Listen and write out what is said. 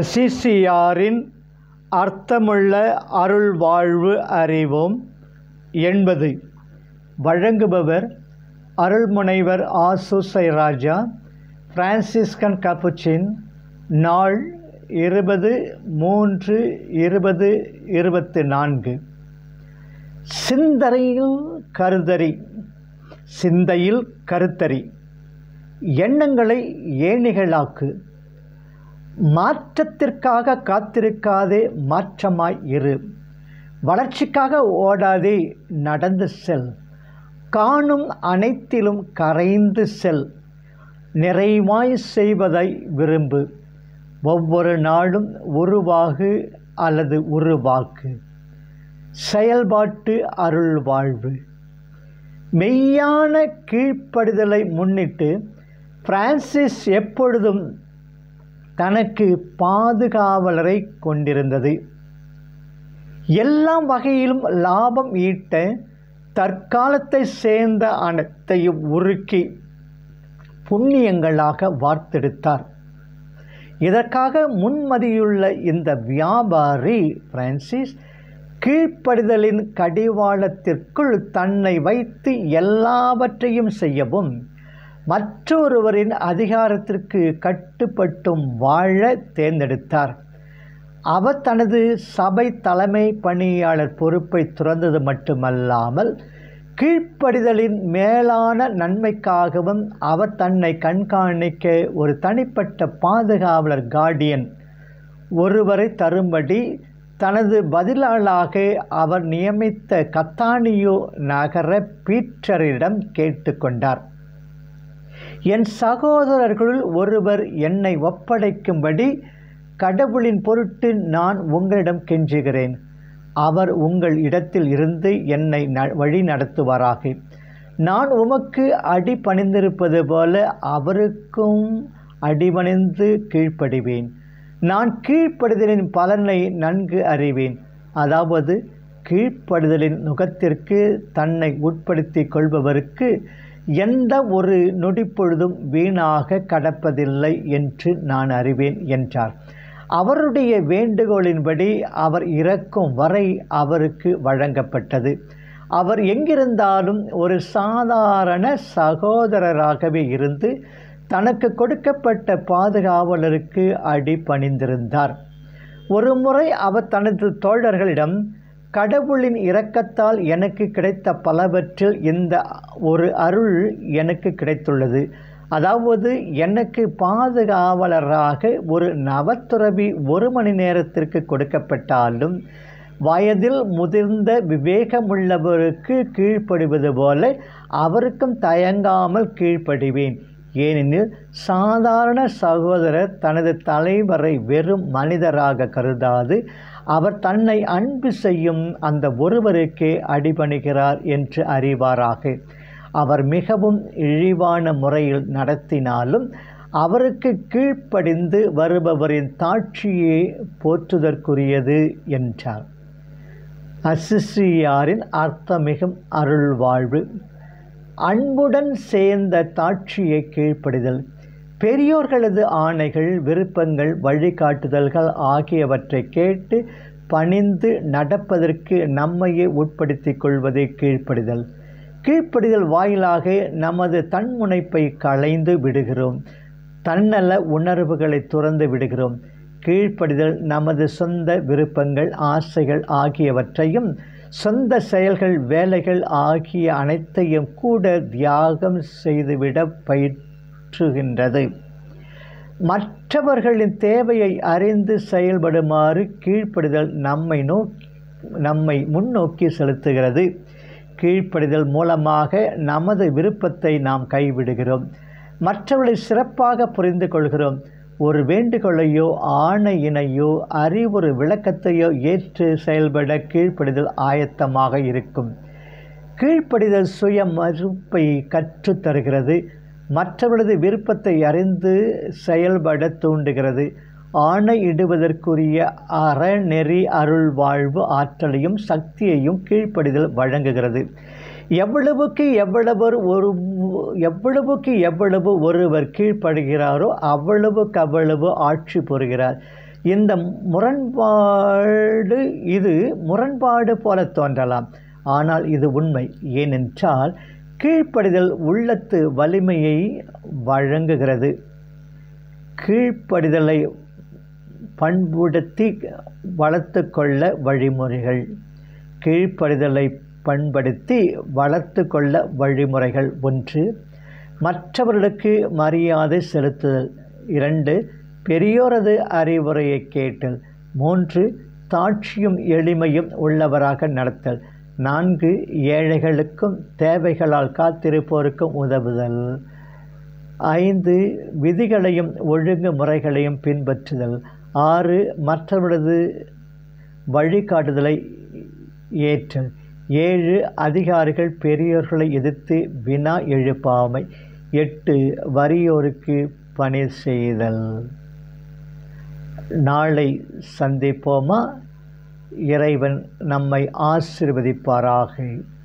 அசிசியாரின் அர்த்தமுள்ள அருள் வாழ்வு அறிவோம் 80. வழங்குபவர் அருள்முனைவர் ஆசுசை ராஜா, பிரான்சிஸ்கன் கப்புச்சின். நாள் 20/3/2024. சிந்தையில் கருத்தறி எண்ணங்களை ஏணிகளாக்கு. மாற்றத்திற்காக காத்திருக்காதே, மாற்றமாய் இரு. வளர்ச்சிக்காக ஓடாதே, நடந்து செல். காணும் அனைத்திலும் கரைந்து செல். நிறைவாய் செய்வதை விரும்பு. ஒவ்வொரு நாளும் உருவாகு அல்லது உருவாக்கு. செயல்பாட்டு அருள் வாழ்வு. மெய்யான கீழ்ப்படிதலை முன்னிட்டு பிரான்சிஸ் எப்பொழுதும் தனக்கு பாதுகாவலரை கொண்டிருந்தது. எல்லா வகையிலும் லாபம் ஈட்ட தற்காலத்தை சேர்ந்த அனைத்தையும் உருக்கி புண்ணியங்களாக வார்த்தெடுத்தார். இதற்காக முன்மதியுள்ள இந்த வியாபாரி பிரான்சிஸ் கீழ்ப்படிதலின் கடிவாளத்திற்குள் தன்னை வைத்து எல்லாவற்றையும் செய்யவும் மற்றொருவரின் அதிகாரத்திற்கு கட்டுப்பட்டும் வாழ தேர்ந்தெடுத்தார். அவர் தனது சபை தலைமை பணியாளர் பொறுப்பை துறந்தது மட்டுமல்லாமல் கீழ்ப்படிதலின் மேலான நன்மைக்காகவும் அவர் தன்னை கண்காணிக்க ஒரு தனிப்பட்ட பாதுகாவலர் கார்டியன் ஒருவரை தரும்படி தனது பதிலாளாக அவர் நியமித்த கத்தானியோ நகர பீட்டரிடம் கேட்டுக்கொண்டார். என் சகோதரர்களுள் ஒருவர் என்னை ஒப்படைக்கும்படி கடவுளின் பொருட்டு நான் உங்களிடம் கெஞ்சுகிறேன். அவர் உங்கள் இடத்தில் இருந்து என்னை வழி நடத்துவாராக. நான் உமக்கு அடிபணிந்திருப்பது போல அவருக்கும் அடிபணிந்து கீழ்ப்படிவேன். நான் கீழ்ப்படிதலின் பலனை நன்கு அறிவேன். அதாவது கீழ்ப்படிதலின் நுகத்திற்கு தன்னை உட்படுத்தி கொள்பவருக்கு எந்த ஒரு நொடிப்பொழுதும் வீணாக கடப்பதில்லை என்று நான் அறிவேன் என்றார். அவருடைய வேண்டுகோளின்படி அவர் இறக்கும் வரை அவருக்கு வழங்கப்பட்டது. அவர் எங்கிருந்தாலும் ஒரு சாதாரண சகோதரராகவே இருந்து தனக்கு கொடுக்கப்பட்ட பாதுகாவலருக்கு அடிபணிந்திருந்தார். ஒரு முறை அவர் தனது தோழர்களிடம், கடவுளின் இரக்கத்தால் எனக்கு கிடைத்த பலவற்றில் இந்த ஒரு அருள் எனக்கு கிடைத்துள்ளது. அதாவது எனக்கு பாதுகாவலராக ஒரு நவத்துறவி 1 மணி நேரத்திற்கு கொடுக்கப்பட்டாலும் வயதில் முதிர்ந்த விவேகமுள்ளவருக்கு கீழ்ப்படிவது போல அவருக்கும் தயங்காமல் கீழ்ப்படிவேன். ஏனெனில் சாதாரண சகோதரர் தனது தலைவரை வெறும் மனிதராக கருதாது அவர் தன்னை அன்பு செய்யும் அந்த ஒருவருக்கே அடிபணிகிறார் என்று அறிவாராக. அவர் மிகவும் இழிவான முறையில் நடத்தினாலும் அவருக்கு கீழ்ப்படிந்து வருபவரின் தாட்சியே போற்றுதற்குரியது என்றார். அசிசியாரின் அர்த்தமிகும் அருள் வாழ்வு. அன்புடன் சேர்ந்த தாட்சியை கீழ்ப்படிதல். பெரியோர்களது ஆணைகள், விருப்பங்கள், வழிகாட்டுதல்கள் ஆகியவற்றை கேட்டு பணிந்து நடப்பதற்கு நம்மையே உட்படுத்தி கொள்வதே கீழ்ப்படிதல். கீழ்ப்படிதல் வாயிலாக நமது தன்முனைப்பை களைந்து விடுகிறோம். தன்னல உணர்வுகளை துறந்து விடுகிறோம். கீழ்ப்படிதல் நமது சொந்த விருப்பங்கள், ஆசைகள் ஆகியவற்றையும் சொந்த செயல்கள், வேலைகள் ஆகிய அனைத்தையும் கூட தியாகம் செய்துவிட பயிற்றுகின்றது. மற்றவர்களின் தேவையை அறிந்து செயல்படுமாறு கீழ்ப்படிதல் நம்மை முன்னோக்கி செலுத்துகிறது. கீழ்ப்படிதல் மூலமாக நமது விருப்பத்தை நாம் கைவிடுகிறோம். மற்றவர்களை சிறப்பாக புரிந்து கொள்கிறோம். ஒரு வேண்டுகோளையோ ஆணையினையோ அறிவுறு விளக்கத்தையோ ஏற்று செயல்பட கீழ்ப்படிதல் ஆயத்தமாக இருக்கும். கீழ்ப்படிதல் சுய மறுப்பை கற்றுத்தருகிறது. மற்றவர்களது விருப்பத்தை அறிந்து செயல்பட தூண்டுகிறது. ஆணையிடுவதற்குரிய அறநெறி அருள் வாழ்வு ஆற்றலையும் சக்தியையும் கீழ்ப்படிதல் வழங்குகிறது. எவ்வளவுக்கு எவ்வளவு ஒருவர் கீழ்ப்படுகிறாரோ அவ்வளவுக்கு அவ்வளவு ஆட்சி பெறுகிறார். இந்த முரண்பாடு போல தோன்றலாம், ஆனால் இது உண்மை. ஏனென்றால் கீழ்ப்படிதல் உள்ளத்து வலிமையை வழங்குகிறது. கீழ்ப்படிதலை பண்படுத்தி வளர்த்து கொள்ள வழிமுறைகள். கீழ்ப்படிதலை பண்படுத்தி வளர்த்து கொள்ள வழிமுறைகள்: 1. மற்றவர்களுக்கு மரியாதை செலுத்துதல். 2. பெரியோரது அறிவுரையை கேட்டல். 3. தாட்சியும் எளிமையும் உள்ளவராக நடத்தல். 4. ஏழைகளுக்கும் தேவைகளால் காத்திருப்போருக்கும் உதவுதல். 5. விதிகளையும் ஒழுங்கு முறைகளையும் பின்பற்றுதல். 6. மற்றவர்களது வழிகாட்டுதலை ஏற்றல். 7. அதிகாரிகள் பெரியோர்களை எதிர்த்து வினா எழுப்பாமை. 8. வறியோருக்கு பணி செய்தல். நாளை சந்திப்போமா? இறைவன் நம்மை ஆசீர்வதிப்பாராக.